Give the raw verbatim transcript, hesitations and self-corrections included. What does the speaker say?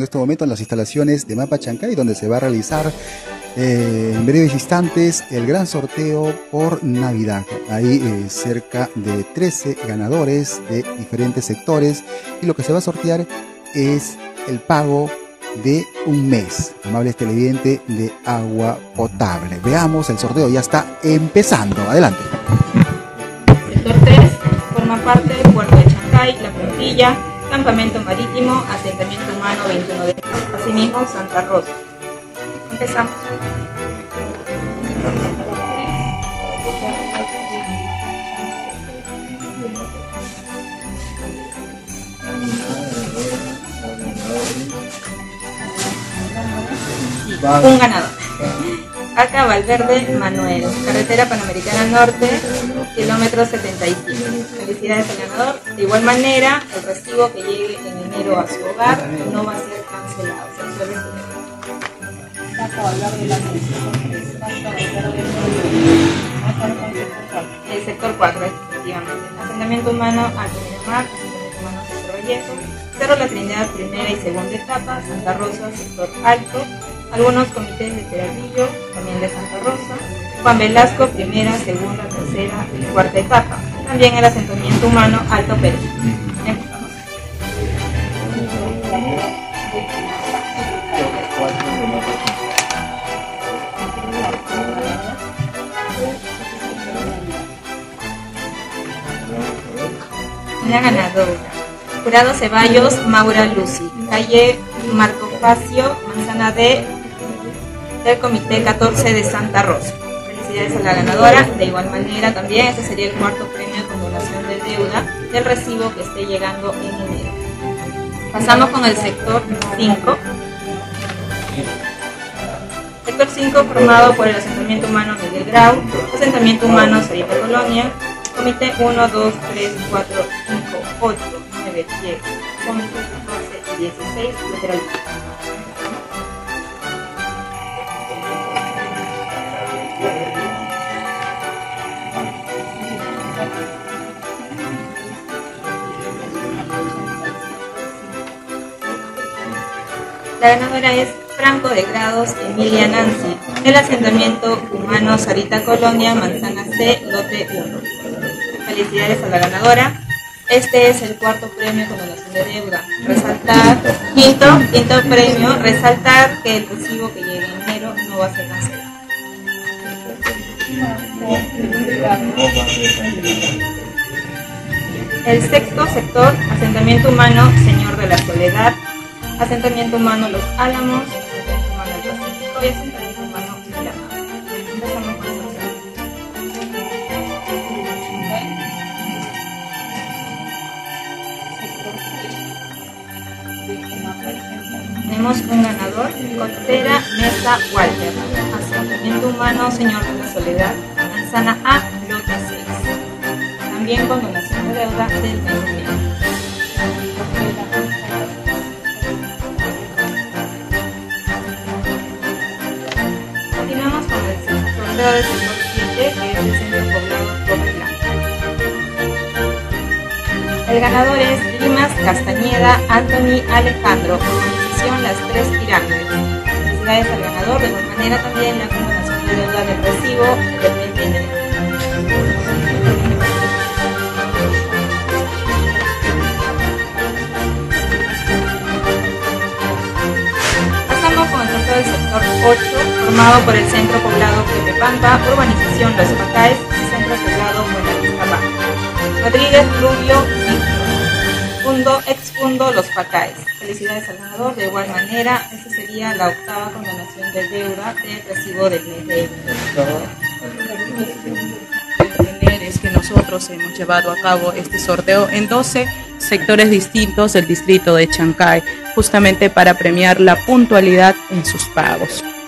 este momento en las instalaciones de Mapa Chancay, donde se va a realizar eh, en breves instantes el gran sorteo por Navidad. Hay eh, cerca de trece ganadores de diferentes sectores y lo que se va a sortear es el pago de un mes, amables televidentes, de agua potable. Veamos, el sorteo ya está empezando. Adelante. Sector tres forma parte del puerto de Chancay, La Puntilla, Campamento Marítimo, Asentamiento Humano veintiuno de marzo, asimismo Santa Rosa. Empezamos. Un ganador. Acá Valverde Manuel, carretera Panamericana Norte, kilómetro setenta y siete. Felicidades al ganador. De igual manera, el recibo que llegue en enero a su hogar no va a ser cancelado. Se resuelve su derecho. El sector cuatro, efectivamente. Asentamiento humano Alto Miramar, asentamiento humano Centro Vallejo, Cerro La Trinidad, primera y segunda etapa, Santa Rosa, sector alto. Algunos comités de Peralvillo, también de Santa Rosa, Juan Velasco, primera, segunda, tercera y cuarta etapa. También el asentamiento humano Alto Perú. Empezamos. Una ganadora. Jurado Ceballos, Maura Lucy, calle Marco Facio, manzana D, del Comité catorce de Santa Rosa. Felicidades a la ganadora. De igual manera también este sería el cuarto premio con donación de deuda del recibo que esté llegando en enero. Pasamos con el sector cinco. Sector cinco formado por el asentamiento humano Miguel Grau, asentamiento humano Sarita Colonia, comité uno, dos, tres, cuatro, cinco, ocho, nueve, diez, once, catorce y dieciséis, lateral. La ganadora es Franco de Grados Emilia Nancy, del asentamiento humano Sarita Colonia, manzana C, lote uno. Felicidades a la ganadora. Este es el cuarto premio con donación de deuda. Resaltar, quinto, quinto premio, resaltar que el recibo que llegue en enero no va a ser cancelado. El sexto sector, asentamiento humano Señor de la Soledad, asentamiento humano Los Álamos, asentamiento humano El Pacífico y asentamiento humano Miramar. Empezamos con el sorteo. Tenemos un ganador, Costera Mesa Walter, asentamiento humano Señor de la Soledad, manzana A, lote seis. También con donación de deuda del mes de enero. Continuamos con el sorteo del sector siete, que es el centro poblado Torre Blanca. El ganador es Limas Castañeda Anthony Alejandro, organización Las Tres Pirámides. Felicidades al ganador. De igual manera también la acumulación de deuda del recibo del mes de enero. Pasamos con el sorteo del sector ocho, formado por el centro poblado Pepe Pampa, urbanización Los Pacaes y centro poblado Buenavista Baja. Rodríguez Rubio Víctor, fundo, ex fundo Los Pacaes. Felicidades al ganador. De igual manera, esta sería la octava condonación de deuda del recibo del mes de enero. Entender es que nosotros hemos llevado a cabo este sorteo en doce sectores distintos del distrito de Chancay, justamente para premiar la puntualidad en sus pagos.